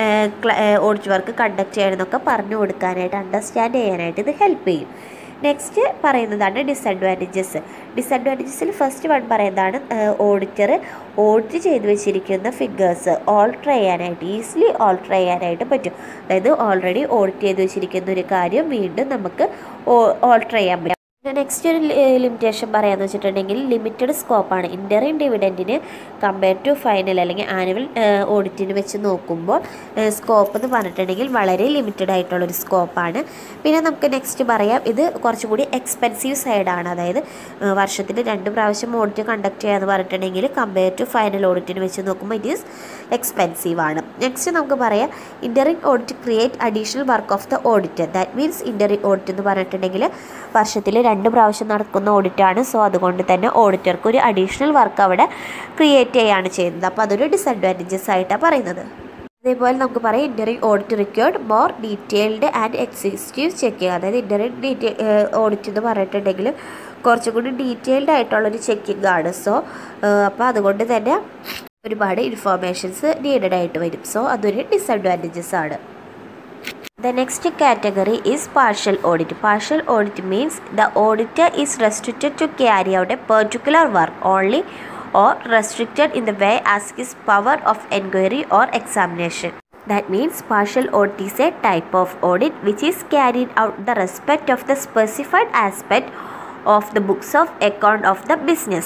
S1: ഓഡിറ്റ് വർക്ക് കണ്ടക്ട് ചെയ്യണമെന്നൊക്കെ പറഞ്ഞു കൊടുക്കാനായിട്ട് അണ്ടർസ്റ്റാൻഡ് ചെയ്യാനായിട്ട് ഇത് ഹെൽപ്പ് ചെയ്യും. നെക്സ്റ്റ് പറയുന്നതാണ് ഡിസഡ്വാൻറ്റേജസ്. ഡിസഡ്വാൻറ്റേജസിൽ ഫസ്റ്റ് വൺ പറയുന്നതാണ് ഓഡിറ്റർ ഓഡിറ്റ് ചെയ്ത് വെച്ചിരിക്കുന്ന ഫിഗേഴ്സ് ഓൾട്ടർ ചെയ്യാനായിട്ട് ഈസിലി ഓൾട്ടർ ചെയ്യാനായിട്ട് പറ്റും. അതായത് ഓൾറെഡി ഓഡിറ്റ് ചെയ്ത് വെച്ചിരിക്കുന്ന ഒരു കാര്യം വീണ്ടും നമുക്ക് ഓൾട്ടർ ചെയ്യാൻ പറ്റും. നെക്സ്റ്റ് ഒരു ലിമിറ്റേഷൻ പറയാമെന്ന് വെച്ചിട്ടുണ്ടെങ്കിൽ ലിമിറ്റഡ് സ്കോപ്പാണ്. ഇൻ്ററിം ഡിവിഡൻറ്റിന് കമ്പയർ ടു ഫൈനൽ അല്ലെങ്കിൽ ആനുവൽ ഓഡിറ്റിന് വെച്ച് നോക്കുമ്പോൾ സ്കോപ്പ് എന്ന് പറഞ്ഞിട്ടുണ്ടെങ്കിൽ വളരെ ലിമിറ്റഡ് ആയിട്ടുള്ളൊരു സ്കോപ്പാണ്. പിന്നെ നമുക്ക് നെക്സ്റ്റ് പറയാം, ഇത് കുറച്ചും കൂടി എക്സ്പെൻസീവ് സൈഡാണ്. അതായത് വർഷത്തിൽ രണ്ട് പ്രാവശ്യം ഓഡിറ്റ് കണ്ടക്ട് ചെയ്യാന്ന് പറഞ്ഞിട്ടുണ്ടെങ്കിൽ കമ്പയർ ടു ഫൈനൽ ഓഡിറ്റിന് വെച്ച് നോക്കുമ്പോൾ ഇറ്റ് ഈസ് എക്സ്പെൻസീവ് ആണ്. നെക്സ്റ്റ് നമുക്ക് പറയാം interim audit create additional work of the auditor. That means interim audit എന്ന് പറഞ്ഞിട്ടുണ്ടെങ്കിൽ വർഷത്തിൽ രണ്ട് പ്രാവശ്യം നടക്കുന്ന ഓഡിറ്റാണ്. സോ അതുകൊണ്ട് തന്നെ ഓഡിറ്റർക്ക് ഒരു അഡീഷണൽ വർക്ക് അവിടെ ക്രിയേറ്റ് ചെയ്യുകയാണ് ചെയ്യുന്നത്. അപ്പോൾ അതൊരു ഡിസഡ്വാൻറ്റേജസ് ആയിട്ടാണ് പറയുന്നത്. അതേപോലെ നമുക്ക് പറയാം interim audit required more detailed and exhaustive checking. അതായത് ഇൻ്ററിം ഡീറ്റെയിൽ ഓഡിറ്റ് എന്ന് പറഞ്ഞിട്ടുണ്ടെങ്കിൽ കുറച്ചും കൂടി ഡീറ്റെയിൽഡ് ആയിട്ടുള്ളൊരു ചെക്കിംഗ് ആണ്. സോ അപ്പോൾ അതുകൊണ്ട് തന്നെ ഒരുപാട് ഇൻഫോർമേഷൻസ് നീഡഡ് ആയിട്ട് വരും. സോ അതൊരു ഡിസഡ്വാൻറ്റേജസ് ആണ്. The next category is partial audit. Partial audit means the auditor is restricted to carry out a particular work only or restricted in the way as his power of inquiry or examination. That means partial audit is a type of audit which is carried out in the respect of the specified aspect of the books of account of the business.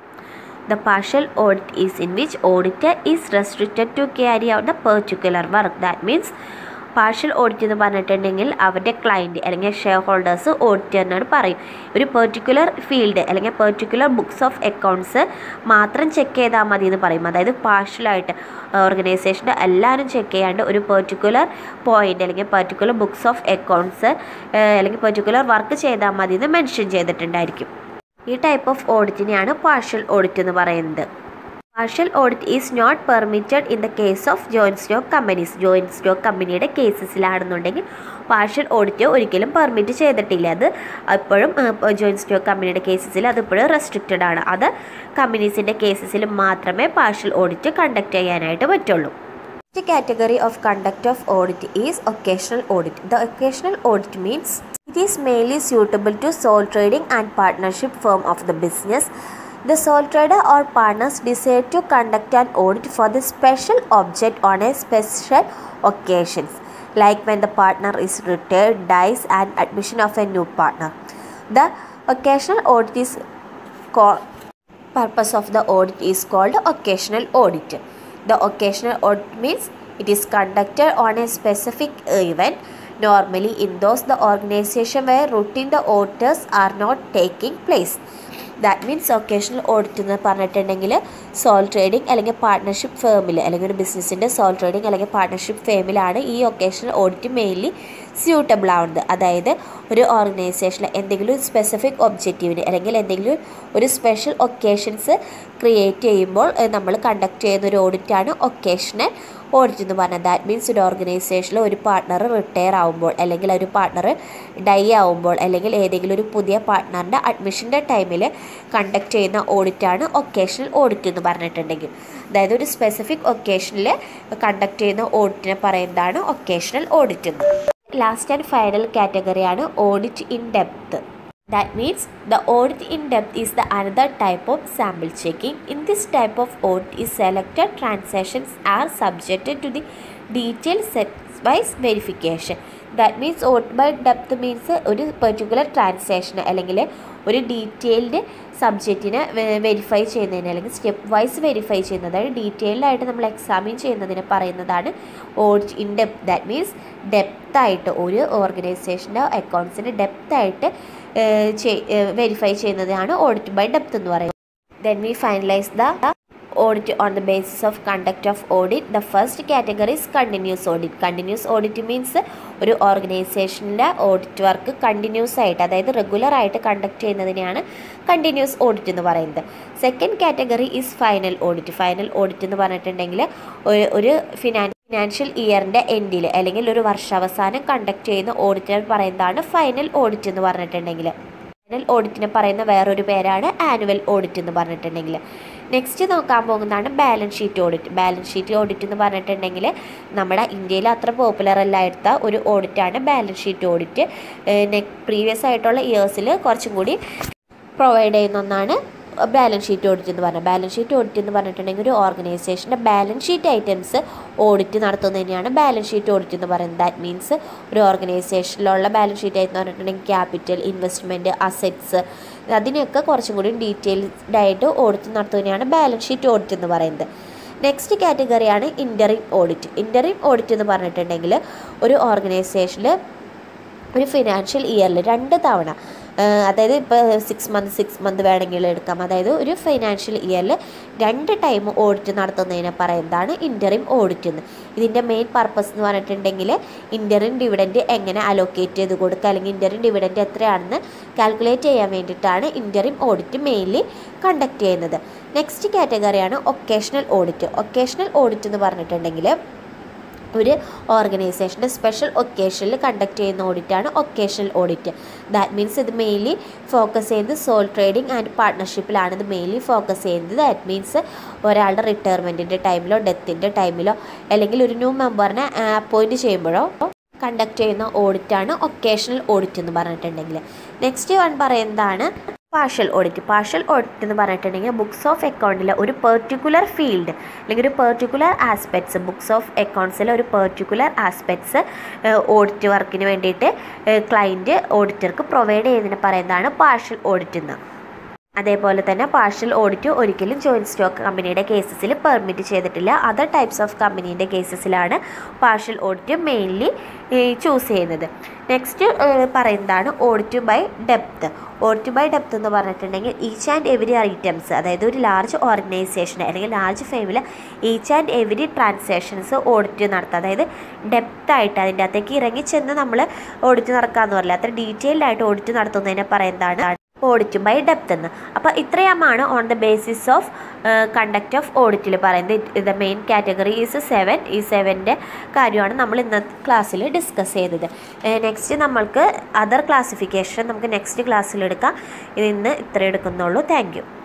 S1: The partial audit is in which auditor is restricted to carry out the particular work. That means partial audit എന്ന് പറഞ്ഞിട്ടുണ്ടെങ്കിൽ അവരുടെ client അല്ലെങ്കിൽ share holders audit എന്നാണ് പറയും. ഒരു particular field അല്ലെങ്കിൽ particular books of accounts മാത്രം check ചെയ്താൽ മതി എന്ന് പറയും. അതായത് പാർഷ്യലായിട്ട് ഓർഗനൈസേഷൻ്റെ എല്ലാവരും ചെക്ക് ചെയ്യാണ്ട് ഒരു പെർട്ടിക്കുലർ പോയിൻ്റ് അല്ലെങ്കിൽ പെർട്ടിക്കുലർ ബുക്സ് ഓഫ് അക്കൗണ്ട്സ് അല്ലെങ്കിൽ പെർട്ടിക്കുലർ വർക്ക് ചെയ്താൽ മതി എന്ന് മെൻഷൻ ചെയ്തിട്ടുണ്ടായിരിക്കും. ഈ ടൈപ്പ് ഓഫ് ഓഡിറ്റിനെയാണ് പാർഷ്യൽ ഓഡിറ്റ് എന്ന് പറയുന്നത്. Partial audit is not permitted in the case of joint stock companies. Joint stock കമ്പനിയുടെ കേസസിലാണെന്നുണ്ടെങ്കിൽ പാർഷ്യൽ ഓഡിറ്റ് ഒരിക്കലും പെർമിറ്റ് ചെയ്തിട്ടില്ല. അത് ഇപ്പോഴും ജോയിൻറ്റ് സ്റ്റോക്ക് കമ്പനിയുടെ കേസസിൽ അതിപ്പോഴും റെസ്ട്രിക്റ്റഡ് ആണ്. അത് കമ്പനീസിൻ്റെ കേസസിൽ മാത്രമേ പാർഷ്യൽ ഓഡിറ്റ് കണ്ടക്ട് ചെയ്യാനായിട്ട് പറ്റുള്ളൂ. Next category of conduct of audit is occasional audit. The occasional audit means it is mainly suitable to sole trading and partnership firm of the business. The sole trader or partners decide to conduct an audit for the special object on a special occasions, like when the partner is retired, dies, and admission of a new partner. The occasional audit is called purpose of the audit is called occasional audit. The occasional audit means it is conducted on a specific event, normally in those the organization where routine the audits are not taking place. That means occasional audit എന്ന് പറഞ്ഞിട്ടുണ്ടെങ്കിൽ sole trading അല്ലെങ്കിൽ partnership ഫേമിൽ അല്ലെങ്കിൽ ഒരു ബിസിനസ്സിൻ്റെ sole trading അല്ലെങ്കിൽ partnership ഫേമിലാണ് ഈ ഒക്കേഷണൽ ഓഡിറ്റ് മെയിൻലി സ്യൂട്ടബിൾ ആവുന്നത്. അതായത് ഒരു ഓർഗനൈസേഷനിൽ എന്തെങ്കിലും ഒരു സ്പെസിഫിക് ഒബ്ജക്റ്റീവിന് അല്ലെങ്കിൽ എന്തെങ്കിലും ഒരു സ്പെഷ്യൽ ഒക്കേഷൻസ് ക്രിയേറ്റ് ചെയ്യുമ്പോൾ നമ്മൾ കണ്ടക്ട് ചെയ്യുന്ന ഒരു ഓഡിറ്റാണ് ഒക്കേഷണൽ ഓഡിറ്റ് എന്ന് പറഞ്ഞാൽ. ദാറ്റ് മീൻസ് ഒരു ഓർഗനൈസേഷനിൽ ഒരു പാർട്ട്ണർ റിട്ടയർ ആവുമ്പോൾ അല്ലെങ്കിൽ ഒരു പാർട്ട്ണർ ഡൈ ആവുമ്പോൾ അല്ലെങ്കിൽ ഏതെങ്കിലും ഒരു പുതിയ പാർട്ട്ണറിൻ്റെ അഡ്മിഷൻ്റെ ടൈമിൽ കണ്ടക്ട് ചെയ്യുന്ന ഓഡിറ്റാണ് ഒക്കേഷണൽ ഓഡിറ്റ് എന്ന് പറഞ്ഞിട്ടുണ്ടെങ്കിൽ. അതായത് ഒരു സ്പെസിഫിക് ഒക്കേഷനിൽ കണ്ടക്ട് ചെയ്യുന്ന ഓഡിറ്റിനെ പറയുന്നതാണ് ഒക്കേഷണൽ ഓഡിറ്റ് എന്ന്. ലാസ്റ്റ് ആൻഡ് ഫൈനൽ കാറ്റഗറിയാണ് audit in depth. That means the audit in depth is the another type of sample checking. In this type of audit is selected transactions are subjected to the detailed set-wise verification. That means audit by depth means ഒരു particular transaction അല്ലെങ്കിൽ ഒരു detailed സബ്ജക്റ്റിനെ verify ചെയ്യുന്നതിന് അല്ലെങ്കിൽ step wise verify ചെയ്യുന്നത്, അതായത് detailed ആയിട്ട് നമ്മൾ examine ചെയ്യുന്നതിന് പറയുന്നതാണ് audit in depth. That means ഡെപ്തായിട്ട് ഒരു ഓർഗനൈസേഷൻ്റെ അക്കൗണ്ട്സിൻ്റെ ഡെപ്തായിട്ട് വെരിഫൈ ചെയ്യുന്നതാണ് ഓഡിറ്റ് ബൈ ഡെപ്ത് എന്ന് പറയുന്നത്. Then we finalise the audit on the basis of conduct of audit. The first category is continuous audit. Continuous audit means ഒരു ഓർഗനൈസേഷനിലെ ഓഡിറ്റ് വർക്ക് കണ്ടിന്യൂസ് ആയിട്ട് അതായത് റെഗുലർ ആയിട്ട് കണ്ടക്ട് ചെയ്യുന്നതിനെയാണ് കണ്ടിന്യൂസ് ഓഡിറ്റ് എന്ന് പറയുന്നത്. Second category is final audit. Final audit എന്ന് പറഞ്ഞിട്ടുണ്ടെങ്കിൽ ഒരു ഫിനാൻ ഫിനാൻഷ്യൽ ഇയറിൻ്റെ എൻഡിൽ അല്ലെങ്കിൽ ഒരു വർഷാവസാനം കണ്ടക്ട് ചെയ്യുന്ന ഓഡിറ്റിനെ പറയുന്നതാണ് ഫൈനൽ ഓഡിറ്റ് എന്ന് പറഞ്ഞിട്ടുണ്ടെങ്കിൽ. ഫൈനൽ ഓഡിറ്റിനെ പറയുന്ന വേറൊരു പേരാണ് ആനുവൽ ഓഡിറ്റ് എന്ന് പറഞ്ഞിട്ടുണ്ടെങ്കിൽ. നെക്സ്റ്റ് നോക്കാൻ പോകുന്നതാണ് balance sheet audit. Balance sheet audit എന്ന് പറഞ്ഞിട്ടുണ്ടെങ്കിൽ നമ്മുടെ ഇന്ത്യയിൽ അത്ര പോപ്പുലർ അല്ലാത്ത ഒരു ഓഡിറ്റാണ് ബാലൻസ് ഷീറ്റ് ഓഡിറ്റ്. പ്രീവിയസ് ആയിട്ടുള്ള ഇയേഴ്സിൽ കുറച്ചും കൂടി പ്രൊവൈഡ് ചെയ്യുന്ന ഒന്നാണ് ബാലൻസ് ഷീറ്റ് ഓഡിറ്റ് എന്ന് പറഞ്ഞാൽ ബാലൻസ് ഷീറ്റ് ഓഡിറ്റ് എന്ന് പറഞ്ഞിട്ടുണ്ടെങ്കിൽ ഒരു ഓർഗനൈസേഷൻ്റെ ബാലൻസ് ഷീറ്റ് ഐറ്റംസ് ഓഡിറ്റ് നടത്തുന്നതിനെയാണ് ബാലൻസ് ഷീറ്റ് ഓഡിറ്റ് എന്ന് പറയുന്നത്. ദാറ്റ് മീൻസ് ഒരു ഓർഗനൈസേഷനിലുള്ള ബാലൻസ് ഷീറ്റ് എന്ന് പറഞ്ഞിട്ടുണ്ടെങ്കിൽ ക്യാപിറ്റൽ, ഇൻവെസ്റ്റ്മെൻറ്റ്, അസറ്റ്സ്, അതിനെയൊക്കെ കുറച്ചും കൂടി ഡീറ്റെയിൽഡ് ആയിട്ട് ഓഡിറ്റ് നടത്തുന്നതിനെയാണ് ബാലൻസ് ഷീറ്റ് ഓഡിറ്റ് എന്ന് പറയുന്നത്. നെക്സ്റ്റ് കാറ്റഗറിയാണ് ഇൻ്ററിം ഓഡിറ്റ്. ഇൻ്ററിം ഓഡിറ്റ് എന്ന് പറഞ്ഞിട്ടുണ്ടെങ്കിൽ ഒരു ഓർഗനൈസേഷനിൽ ഒരു ഫിനാൻഷ്യൽ ഇയറിൽ രണ്ട് തവണ, അതായത് ഇപ്പോൾ സിക്സ് മന്ത് സിക്സ് മന്ത് വേണമെങ്കിൽ എടുക്കാം, അതായത് ഒരു ഫൈനാൻഷ്യൽ ഇയറിൽ രണ്ട് ടൈം ഓഡിറ്റ് നടത്തുന്നതിനെ പറയുന്നതാണ് ഇൻ്ററിം ഓഡിറ്റ് എന്ന്. ഇതിൻ്റെ മെയിൻ പർപ്പസ് എന്ന് പറഞ്ഞിട്ടുണ്ടെങ്കിൽ ഇൻ്ററിം ഡിവിഡൻറ്റ് എങ്ങനെ അലോക്കേറ്റ് ചെയ്ത് കൊടുക്കുക, അല്ലെങ്കിൽ ഇൻ്ററിം ഡിവിഡൻറ്റ് എത്രയാണെന്ന് കാൽക്കുലേറ്റ് ചെയ്യാൻ വേണ്ടിയിട്ടാണ് ഇൻ്ററിം ഓഡിറ്റ് മെയിൻലി കണ്ടക്ട് ചെയ്യുന്നത്. നെക്സ്റ്റ് കാറ്റഗറിയാണ് ഒക്കേഷണൽ ഓഡിറ്റ്. ഒക്കേഷണൽ ഓഡിറ്റ് എന്ന് പറഞ്ഞിട്ടുണ്ടെങ്കിൽ ഒരു ഓർഗനൈസേഷൻ്റെ സ്പെഷ്യൽ ഒക്കേഷനിൽ കണ്ടക്ട് ചെയ്യുന്ന ഓഡിറ്റാണ് ഒക്കേഷണൽ ഓഡിറ്റ്. ദാറ്റ് മീൻസ് ഇത് മെയിൻലി ഫോക്കസ് ചെയ്യുന്നത് സോൾ ട്രേഡിംഗ് ആൻഡ് പാർട്ട്ണർഷിപ്പിലാണ് ഇത് മെയിൻലി ഫോക്കസ് ചെയ്യുന്നത്. ദാറ്റ് മീൻസ് ഒരാളുടെ റിട്ടയർമെൻറ്റിൻ്റെ ടൈമിലോ ഡെത്തിൻ്റെ ടൈമിലോ അല്ലെങ്കിൽ ഒരു ന്യൂ മെമ്പറിനെ അപ്പോയിൻറ്റ് ചെയ്യുമ്പോഴോ കണ്ടക്ട് ചെയ്യുന്ന ഓഡിറ്റാണ് ഒക്കേഷണൽ ഓഡിറ്റ് എന്ന് പറഞ്ഞിട്ടുണ്ടെങ്കിൽ. നെക്സ്റ്റ് വൺ പറയുന്നതാണ് പാർഷ്യൽ ഓഡിറ്റ്. പാർഷ്യൽ ഓഡിറ്റ് എന്ന് പറഞ്ഞിട്ടുണ്ടെങ്കിൽ ബുക്സ് ഓഫ് അക്കൗണ്ടിലെ ഒരു പെർട്ടിക്കുലർ ഫീൽഡ് അല്ലെങ്കിൽ ഒരു പെർട്ടിക്കുലർ ആസ്പെക്ട്സ്, ബുക്സ് ഓഫ് അക്കൗണ്ട്സിലെ ഒരു പെർട്ടിക്കുലർ ആസ്പെക്ട്സ് ഓഡിറ്റ് വർക്കിന് വേണ്ടിയിട്ട് ക്ലയൻറ്റ് ഓഡിറ്റർക്ക് പ്രൊവൈഡ് ചെയ്യുന്നതിന് പറയുന്നതാണ് പാർഷ്യൽ ഓഡിറ്റ് എന്ന്. അതേപോലെ തന്നെ പാർഷ്യൽ ഓഡിറ്റ് ഒരിക്കലും ജോയിൻറ്റ് സ്റ്റോക്ക് കമ്പനിയുടെ കേസസിൽ പെർമിറ്റ് ചെയ്തിട്ടില്ല. അതർ ടൈപ്സ് ഓഫ് കമ്പനീൻ്റെ കേസസിലാണ് പാർഷ്യൽ ഓഡിറ്റ് മെയിൻലി ചൂസ് ചെയ്യുന്നത്. നെക്സ്റ്റ് പറയുന്നതാണ് audit by depth. Audit by depth എന്ന് പറഞ്ഞിട്ടുണ്ടെങ്കിൽ ഈച്ച് ആൻഡ് എവരി ഐറ്റംസ്, അതായത് ഒരു ലാർജ് ഓർഗനൈസേഷൻ അല്ലെങ്കിൽ ലാർജ് ഫേമിൽ each and every transactions audit നടത്തുക. അതായത് ഡെപ്തായിട്ട് അതിൻ്റെ അകത്തേക്ക് ഇറങ്ങി ചെന്ന് നമ്മൾ ഓഡിറ്റ് നടക്കാമെന്ന് പറയില്ല, അത്ര ഡീറ്റെയിൽഡ് ആയിട്ട് ഓഡിറ്റ് നടത്തുന്നതിനെ പറയുന്നതാണ് ഓഡിറ്റ് ബൈ ഡെപ്ത് എന്ന്. അപ്പോൾ ഇത്രയുമാണ് on the basis of conduct of ഓഡിറ്റിൽ പറയുന്നത്. The main category is seven. ഈ സെവൻ്റെ കാര്യമാണ് നമ്മൾ ഇന്നത്തെ ക്ലാസ്സിൽ ഡിസ്കസ് ചെയ്തത്. നെക്സ്റ്റ് നമ്മൾക്ക് അതർ ക്ലാസിഫിക്കേഷൻ നമുക്ക് നെക്സ്റ്റ് ക്ലാസ്സിൽ എടുക്കാം. ഇതിന്ന് ഇത്ര എടുക്കുന്നുള്ളൂ. Thank U.